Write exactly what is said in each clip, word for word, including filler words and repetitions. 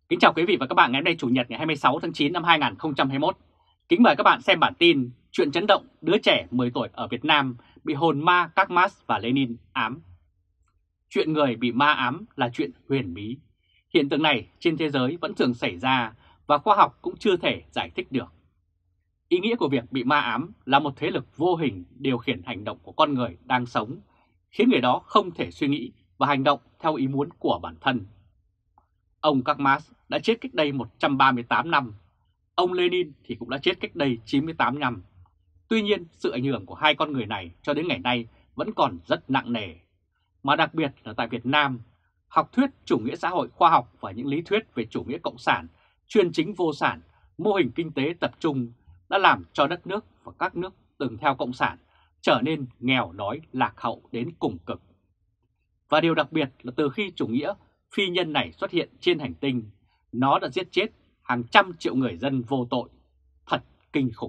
Kính chào quý vị và các bạn ngày hôm nay Chủ nhật ngày hai mươi sáu tháng chín năm hai nghìn không trăm hai mươi mốt. Kính mời các bạn xem bản tin chuyện chấn động đứa trẻ mười tuổi ở Việt Nam bị hồn ma các Marx và Lenin ám. Chuyện người bị ma ám là chuyện huyền bí. Hiện tượng này trên thế giới vẫn thường xảy ra và khoa học cũng chưa thể giải thích được. Ý nghĩa của việc bị ma ám là một thế lực vô hình điều khiển hành động của con người đang sống, khiến người đó không thể suy nghĩ và hành động theo ý muốn của bản thân. Ông Karl Marx đã chết cách đây một trăm ba mươi tám năm, ông Lenin thì cũng đã chết cách đây chín mươi tám năm. Tuy nhiên, sự ảnh hưởng của hai con người này cho đến ngày nay vẫn còn rất nặng nề. Mà đặc biệt là tại Việt Nam, học thuyết chủ nghĩa xã hội khoa học và những lý thuyết về chủ nghĩa cộng sản, chuyên chính vô sản, mô hình kinh tế tập trung đã làm cho đất nước và các nước từng theo cộng sản trở nên nghèo đói lạc hậu đến cùng cực. Và điều đặc biệt là từ khi chủ nghĩa phi nhân này xuất hiện trên hành tinh, nó đã giết chết hàng trăm triệu người dân vô tội. Thật kinh khủng.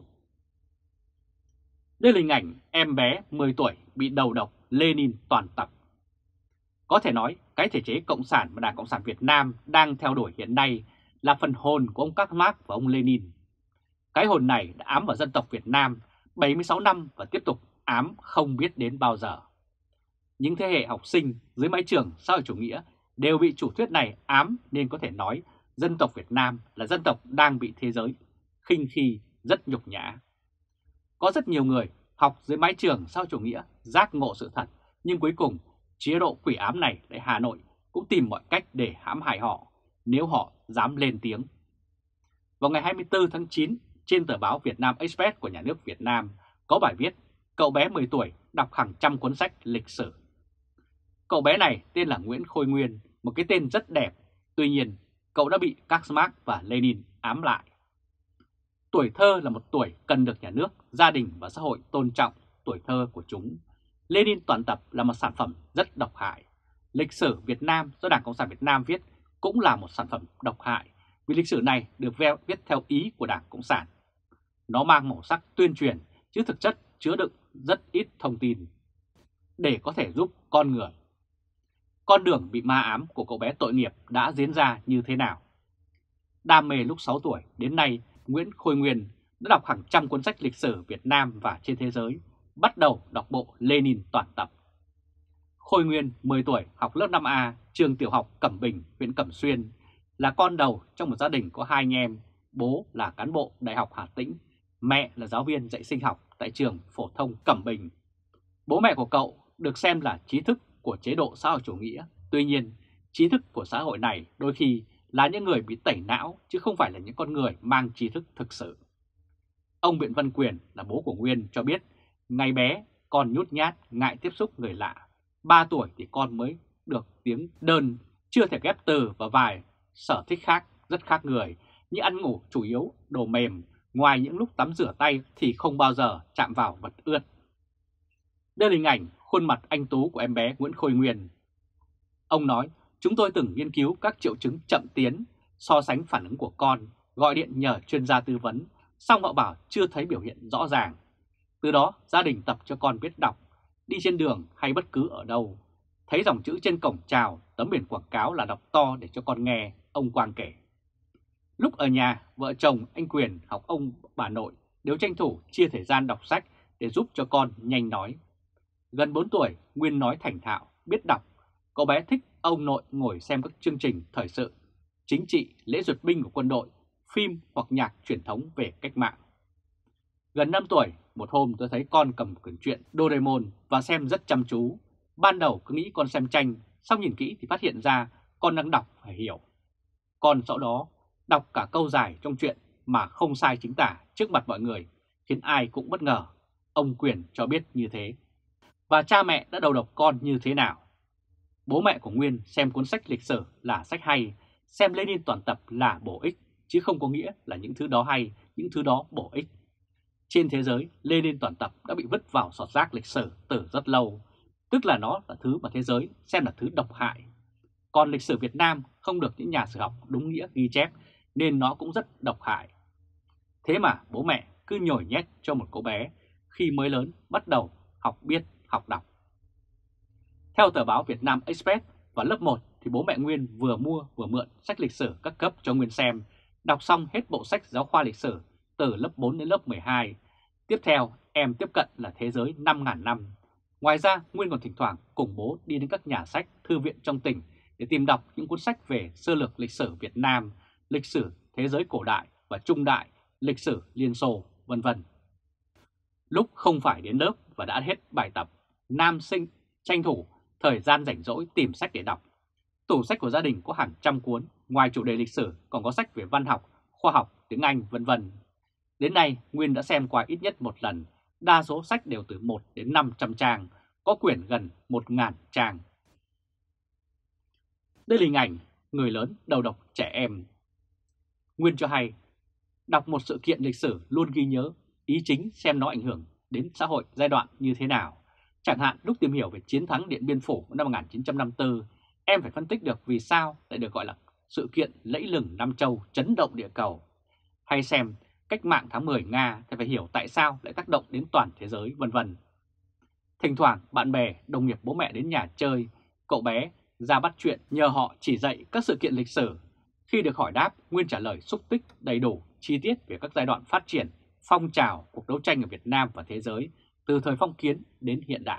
Đây là hình ảnh em bé mười tuổi bị đầu độc Lenin toàn tập. Có thể nói cái thể chế cộng sản mà Đảng Cộng sản Việt Nam đang theo đuổi hiện nay là phần hồn của ông Karl Marx và ông Lenin. Cái hồn này đã ám vào dân tộc Việt Nam bảy mươi sáu năm và tiếp tục ám không biết đến bao giờ. Những thế hệ học sinh dưới mái trường xã hội chủ nghĩa đều bị chủ thuyết này ám, nên có thể nói dân tộc Việt Nam là dân tộc đang bị thế giới khinh khi, rất nhục nhã. Có rất nhiều người học dưới mái trường xã hội chủ nghĩa giác ngộ sự thật, nhưng cuối cùng chế độ quỷ ám này tại Hà Nội cũng tìm mọi cách để hãm hại họ nếu họ dám lên tiếng. Vào ngày hai mươi tư tháng chín, trên tờ báo Việt Nam Express của nhà nước Việt Nam có bài viết cậu bé mười tuổi đọc hàng trăm cuốn sách lịch sử. Cậu bé này tên là Nguyễn Khôi Nguyên, một cái tên rất đẹp. Tuy nhiên, cậu đã bị Karl Marx và Lenin ám lại. Tuổi thơ là một tuổi cần được nhà nước, gia đình và xã hội tôn trọng tuổi thơ của chúng. Lenin toàn tập là một sản phẩm rất độc hại. Lịch sử Việt Nam do Đảng Cộng sản Việt Nam viết cũng là một sản phẩm độc hại, vì lịch sử này được viết theo ý của Đảng Cộng sản. Nó mang màu sắc tuyên truyền chứ thực chất chứa đựng rất ít thông tin để có thể giúp con người. Con đường bị ma ám của cậu bé tội nghiệp đã diễn ra như thế nào? Đam mê lúc sáu tuổi đến nay, Nguyễn Khôi Nguyên đã đọc hàng trăm cuốn sách lịch sử Việt Nam và trên thế giới, bắt đầu đọc bộ Lenin toàn tập. Khôi Nguyên mười tuổi học lớp năm A, trường tiểu học Cẩm Bình, huyện Cẩm Xuyên, là con đầu trong một gia đình có hai anh em, bố là cán bộ Đại học Hà Tĩnh, mẹ là giáo viên dạy sinh học tại trường phổ thông Cẩm Bình. Bố mẹ của cậu được xem là trí thức của chế độ xã hội chủ nghĩa. Tuy nhiên, trí thức của xã hội này đôi khi là những người bị tẩy não chứ không phải là những con người mang trí thức thực sự. Ông Biện Văn Quyền là bố của Nguyên cho biết, ngày bé con nhút nhát, ngại tiếp xúc người lạ. ba tuổi thì con mới được tiếng đơn, chưa thể ghép từ và vài sở thích khác rất khác người, như ăn ngủ chủ yếu đồ mềm, ngoài những lúc tắm rửa tay thì không bao giờ chạm vào vật ướt. Đây là hình ảnh khuôn mặt anh tú của em bé Nguyễn Khôi Nguyên. Ông nói, chúng tôi từng nghiên cứu các triệu chứng chậm tiến, so sánh phản ứng của con, gọi điện nhờ chuyên gia tư vấn, song họ bảo chưa thấy biểu hiện rõ ràng. Từ đó gia đình tập cho con biết đọc, đi trên đường hay bất cứ ở đâu. Thấy dòng chữ trên cổng chào, tấm biển quảng cáo là đọc to để cho con nghe, ông Quang kể. Lúc ở nhà, vợ chồng anh Quyền học ông bà nội đều tranh thủ chia thời gian đọc sách để giúp cho con nhanh nói. Gần bốn tuổi, Nguyên nói thành thạo, biết đọc. Cậu bé thích ông nội ngồi xem các chương trình thời sự, chính trị, lễ duyệt binh của quân đội, phim hoặc nhạc truyền thống về cách mạng. Gần năm tuổi, một hôm tôi thấy con cầm quyển truyện Doraemon và xem rất chăm chú. Ban đầu cứ nghĩ con xem tranh, sau nhìn kỹ thì phát hiện ra con đang đọc phải hiểu. Con sau đó đọc cả câu dài trong truyện mà không sai chính tả trước mặt mọi người, khiến ai cũng bất ngờ. Ông Quyền cho biết như thế. Và cha mẹ đã đầu độc con như thế nào? Bố mẹ của Nguyên xem cuốn sách lịch sử là sách hay, xem Lenin toàn tập là bổ ích, chứ không có nghĩa là những thứ đó hay, những thứ đó bổ ích. Trên thế giới, Lenin toàn tập đã bị vứt vào sọt rác lịch sử từ rất lâu, tức là nó là thứ mà thế giới xem là thứ độc hại. Còn lịch sử Việt Nam không được những nhà sử học đúng nghĩa ghi chép nên nó cũng rất độc hại. Thế mà bố mẹ cứ nhồi nhét cho một cô bé khi mới lớn bắt đầu học biết, học đọc. Theo tờ báo Việt Nam Express, vào lớp một thì bố mẹ Nguyên vừa mua vừa mượn sách lịch sử các cấp cho Nguyên xem, đọc xong hết bộ sách giáo khoa lịch sử từ lớp bốn đến lớp mười hai. Tiếp theo, em tiếp cận là Thế giới năm nghìn năm. Ngoài ra, Nguyên còn thỉnh thoảng cùng bố đi đến các nhà sách, thư viện trong tỉnh để tìm đọc những cuốn sách về sơ lược lịch sử Việt Nam, lịch sử thế giới cổ đại và trung đại, lịch sử Liên Xô, vân vân. Lúc không phải đến lớp và đã hết bài tập, nam sinh tranh thủ thời gian rảnh rỗi tìm sách để đọc. Tủ sách của gia đình có hàng trăm cuốn, ngoài chủ đề lịch sử còn có sách về văn học, khoa học, tiếng Anh, vân vân. Đến nay, Nguyên đã xem qua ít nhất một lần, đa số sách đều từ một đến năm trăm trang, có quyển gần một nghìn trang. Đây là hình ảnh người lớn đầu độc trẻ em. Nguyên cho hay, đọc một sự kiện lịch sử luôn ghi nhớ ý chính xem nó ảnh hưởng đến xã hội giai đoạn như thế nào. Chẳng hạn lúc tìm hiểu về chiến thắng Điện Biên Phủ năm một nghìn chín trăm năm mươi tư, em phải phân tích được vì sao lại được gọi là sự kiện lẫy lừng Nam Châu chấn động địa cầu. Hay xem cách mạng tháng mười Nga thì phải hiểu tại sao lại tác động đến toàn thế giới, vân vân. Thỉnh thoảng bạn bè, đồng nghiệp bố mẹ đến nhà chơi, cậu bé ra bắt chuyện nhờ họ chỉ dạy các sự kiện lịch sử. Khi được hỏi đáp, Nguyên trả lời xúc tích đầy đủ, chi tiết về các giai đoạn phát triển, phong trào, cuộc đấu tranh ở Việt Nam và thế giới, từ thời phong kiến đến hiện đại.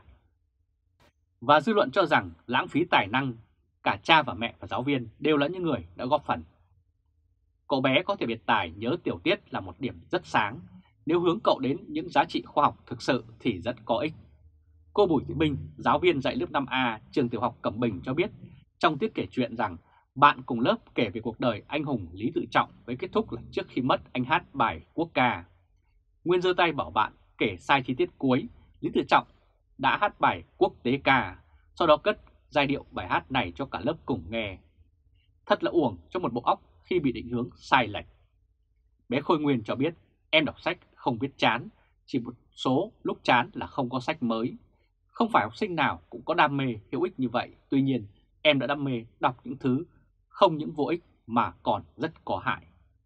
Và dư luận cho rằng lãng phí tài năng, cả cha và mẹ và giáo viên đều là những người đã góp phần. Cậu bé có thể biệt tài nhớ tiểu tiết là một điểm rất sáng, nếu hướng cậu đến những giá trị khoa học thực sự thì rất có ích. Cô Bùi Thị Minh, giáo viên dạy lớp năm A, trường tiểu học Cẩm Bình cho biết trong tiết kể chuyện rằng bạn cùng lớp kể về cuộc đời anh hùng Lý Tự Trọng với kết thúc là trước khi mất anh hát bài quốc ca. Nguyên giơ tay bảo bạn kể sai chi tiết cuối, Lý Tự Trọng đã hát bài quốc tế ca, sau đó cất giai điệu bài hát này cho cả lớp cùng nghe. Thật là uổng cho một bộ óc khi bị định hướng sai lệch. Bé Khôi Nguyên cho biết em đọc sách không biết chán, chỉ một số lúc chán là không có sách mới. Không phải học sinh nào cũng có đam mê hữu ích như vậy, tuy nhiên em đã đam mê đọc những thứ không những vô ích mà còn rất có hại.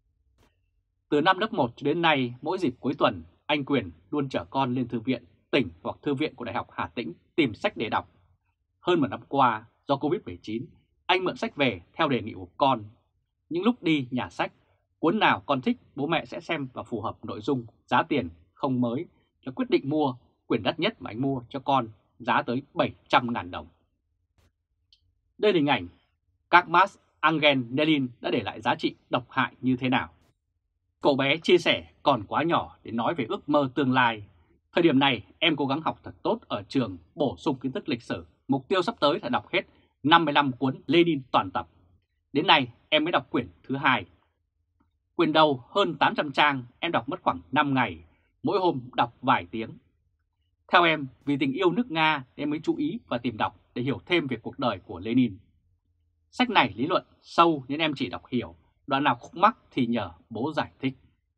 Từ năm lớp một cho đến nay, mỗi dịp cuối tuần, anh Quyền luôn chở con lên thư viện tỉnh hoặc thư viện của Đại học Hà Tĩnh tìm sách để đọc. Hơn một năm qua, do Covid mười chín, anh mượn sách về theo đề nghị của con. Những lúc đi nhà sách, cuốn nào con thích bố mẹ sẽ xem và phù hợp nội dung, giá tiền không mới là quyết định mua. Quyển đắt nhất mà anh mua cho con giá tới bảy trăm nghìn đồng. Đây là hình ảnh các Marx, Engels, Lenin đã để lại giá trị độc hại như thế nào. Cậu bé chia sẻ còn quá nhỏ để nói về ước mơ tương lai. Thời điểm này em cố gắng học thật tốt ở trường, bổ sung kiến thức lịch sử. Mục tiêu sắp tới là đọc hết năm mươi lăm cuốn Lenin toàn tập. Đến nay em mới đọc quyển thứ hai. Quyển đầu hơn tám trăm trang, em đọc mất khoảng năm ngày, mỗi hôm đọc vài tiếng. Theo em, vì tình yêu nước Nga em mới chú ý và tìm đọc để hiểu thêm về cuộc đời của Lenin. Sách này lý luận sâu nên em chỉ đọc hiểu, đoạn nào khúc mắc thì nhờ bố giải thích.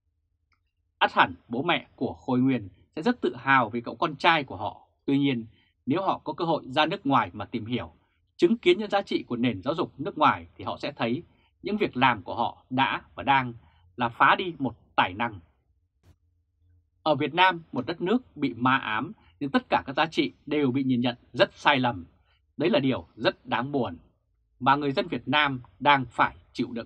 Ắt hẳn bố mẹ của Khôi Nguyên sẽ rất tự hào về cậu con trai của họ. Tuy nhiên, nếu họ có cơ hội ra nước ngoài mà tìm hiểu, chứng kiến những giá trị của nền giáo dục nước ngoài thì họ sẽ thấy những việc làm của họ đã và đang là phá đi một tài năng. Ở Việt Nam, một đất nước bị ma ám, nhưng tất cả các giá trị đều bị nhìn nhận rất sai lầm. Đấy là điều rất đáng buồn, mà người dân Việt Nam đang phải chịu đựng.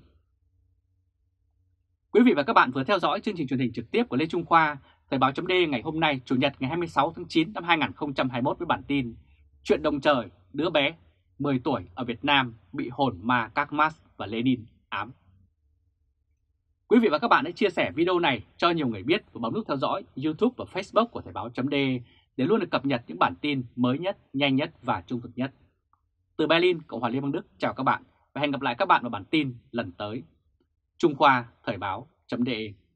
Quý vị và các bạn vừa theo dõi chương trình truyền hình trực tiếp của Lê Trung Khoa, Thời báo chấm D ngày hôm nay, Chủ nhật ngày hai mươi sáu tháng chín năm hai nghìn không trăm hai mươi mốt với bản tin Chuyện động trời, đứa bé mười tuổi ở Việt Nam bị hồn ma các Marx và Lenin ám. Quý vị và các bạn hãy chia sẻ video này cho nhiều người biết và bấm nút theo dõi YouTube và Facebook của Thời báo chấm D để luôn được cập nhật những bản tin mới nhất, nhanh nhất và trung thực nhất. Từ Berlin, Cộng hòa Liên bang Đức, chào các bạn và hẹn gặp lại các bạn vào bản tin lần tới. Trung Khoa, Thời báo chấm D.